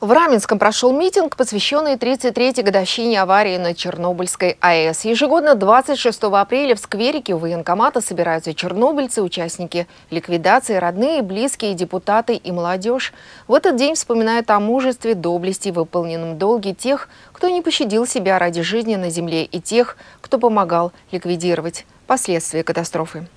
В Раменском прошел митинг, посвященный 33-й годовщине аварии на Чернобыльской АЭС. Ежегодно 26 апреля в скверике у военкомата собираются чернобыльцы, участники ликвидации, родные, близкие, депутаты и молодежь. В этот день вспоминают о мужестве, доблести, выполненном долге тех, кто не пощадил себя ради жизни на земле, и тех, кто помогал ликвидировать последствия катастрофы.